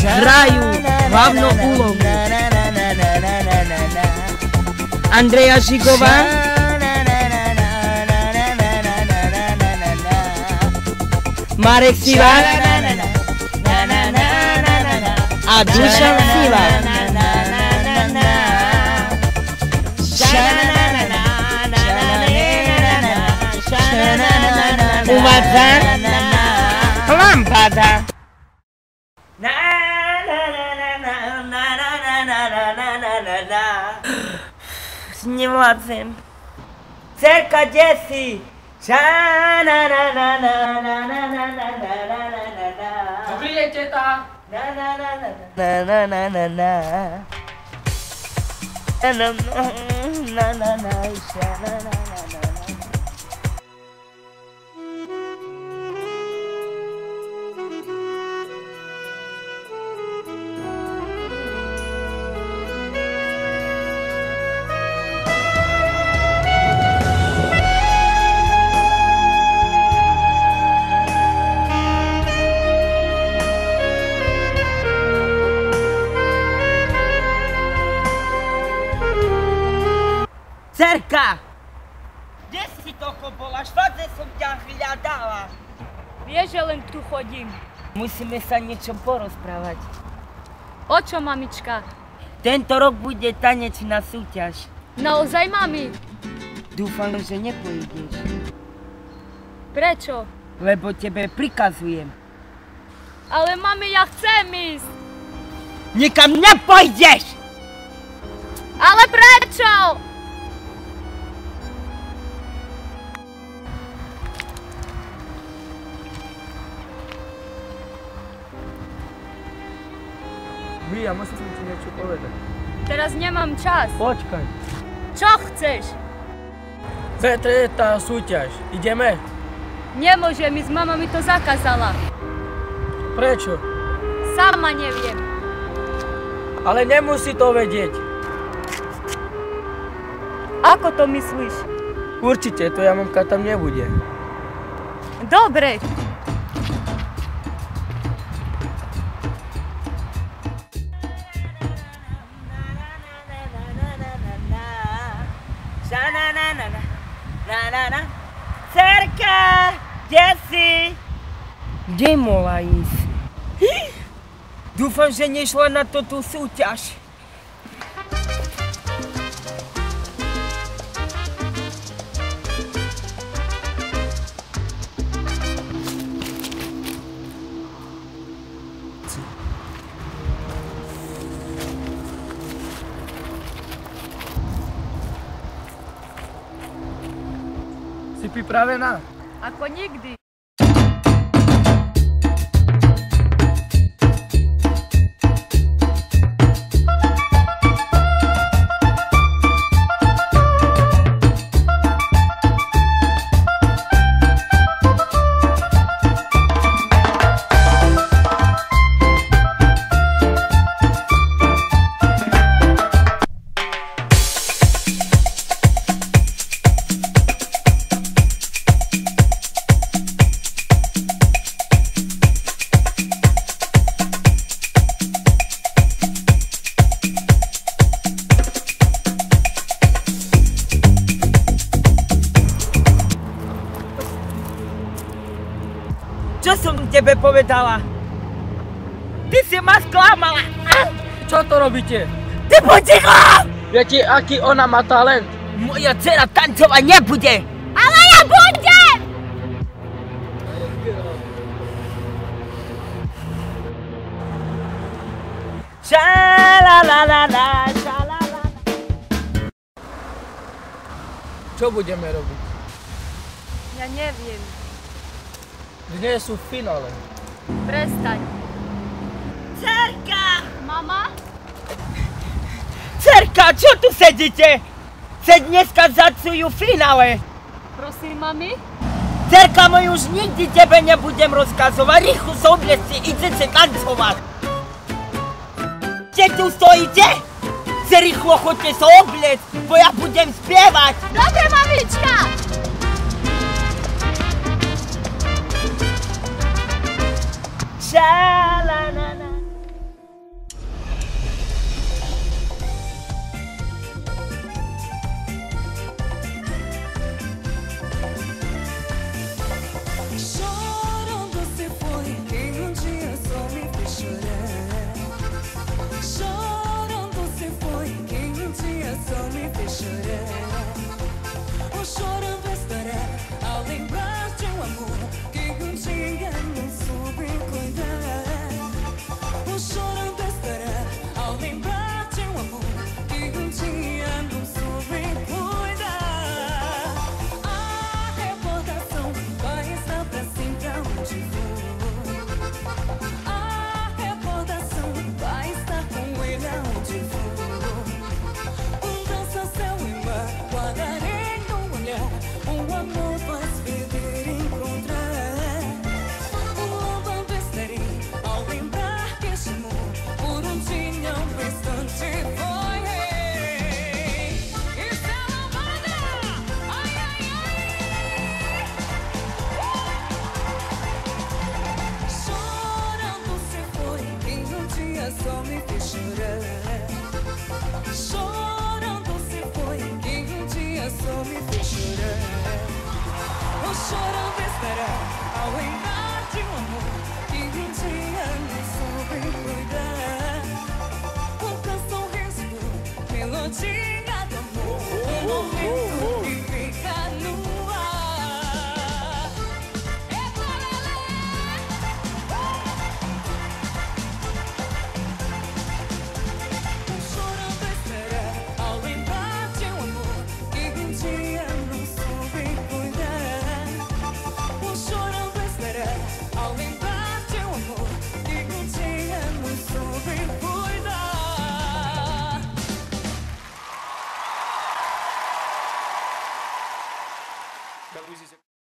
hrajú hlavnú úlohu Andreja Žigová, Marek Sila a Dušan Sila. Uvádza Lampada. Nevládzem. Cerka, kde si? Dobrý deň, teta. Cerka! Kde si toľko bola? Všade som ťa hľadala. Vieš, že len tu chodím. Musíme sa niečo porozprávať. O čo, mamička? Tento rok bude tanečná súťaž. Naozaj, mami? Dúfam, že nepôjdeš. Prečo? Lebo tebe prikazujem. Ale mami, ja chcem ísť. Nikam nepôjdeš! Ale prečo? Ja musím ti niečo povedať. Teraz nemám čas. Počkaj. Čo chceš? Zajtra je tá súťaž. Ideme? Nemôže, mi s mama mi to zakázala. Prečo? Sama neviem. Ale nemusí to vedieť. Ako to myslíš? Určite, tvoja mamka tam nebude. Dobre. Cerka, kde si? Kde mohla ísť? Dúfam, že nešla na tú súťaž. Si pripravená? Ako nikdy. Čo som tebe povedala? Ty si ma sklamala! Čo to robíte? Ty buď ticho! Viete, aký ona má talent? Moja dcera tancovať nebude! Ale ja budem! Šalalalala, šalalala. Čo budeme robiť? Ja neviem. Dnes sú v finále. Prestaň. Cerka! Mama? Cerka, čo tu sedíte? Se dneska začujú finále. Prosím, mami? Cerka môj, už nikdy tebe nebudem rozkazovať. Rýchlo sa obliecte, idete tancovať. Kde tu stojíte? Se rýchlo chodte sa obliec, bo ja budem spievať. Dobre, mamička! Šalalala. chorar. Vou chorando estará ao lembrar de um amor que um dia não soube cuidar. Vou chorando estará ao lembrar de um amor que um dia não soube cuidar. A recordação vai estar pra sempre aonde for. A recordação vai estar com ele aonde for. Dança, céu e mar, guardarei no olhar. Um amor faz viver e encontrar. Louvando estarei ao lembrar que este amor por um dia, um instante foi rei. Isso é louvada! Ai, ai, ai! Chorando se foi quem um dia só me fez chorar. Chorando se foi quem um dia só me fez chorar. Vou chorando estará ao lembrar de um amor que um dia não soube cuidar. Com canção, risco, melodia do amor, um momento que fica no ar. Eita, lelê! Chorando estará ao lembrar de um amor que um dia não soube cuidar. Vou chorando estará ao lembrar de um amor que um dia não soube cuidar.